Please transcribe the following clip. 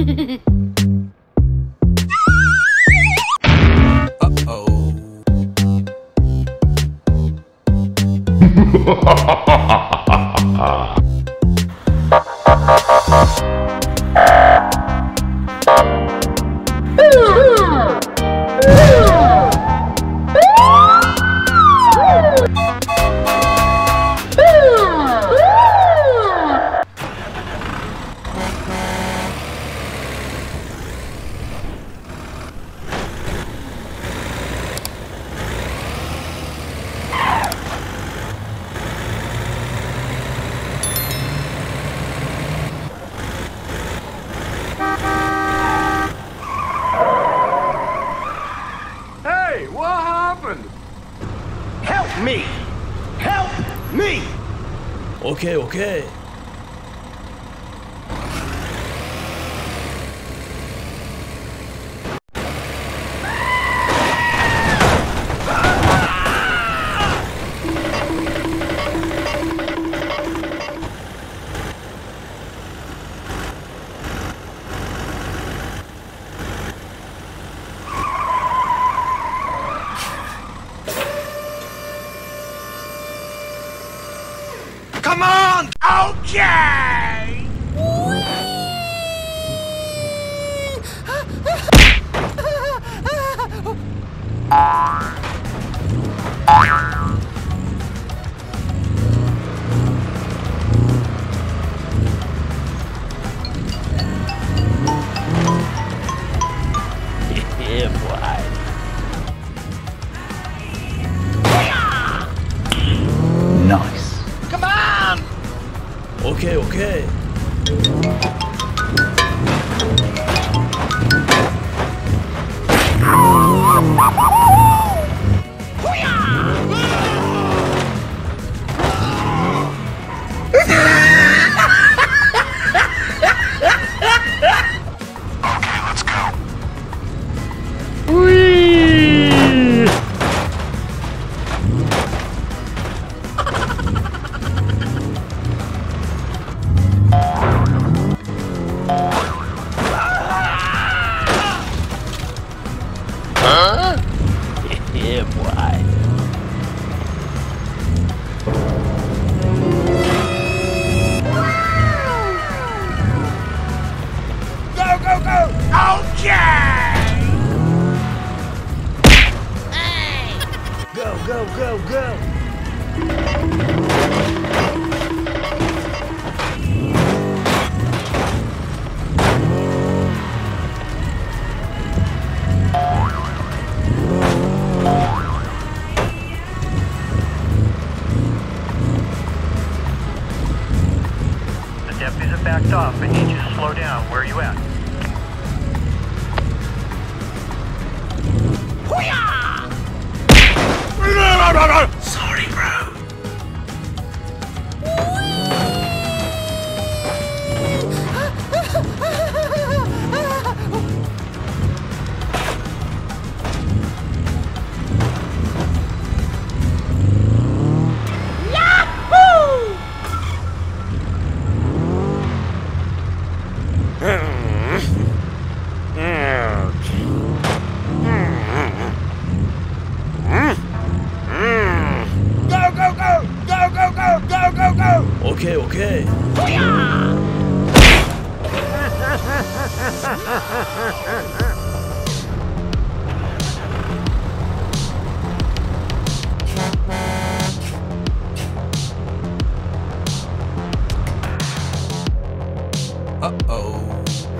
Okay, okay. Come on! Okay! Yeah, boy. Nice. Come on! Okay, okay. Okay, let's go. Whee! Huh? Yeah, boy. Go, go, go! Okay! Go, go, go, go. The deputies have backed off. I need you to slow down. Where are you at? Sorry, bro. Go, go, go! Go, go, go! Go, go, go! Okay, okay. Uh-oh.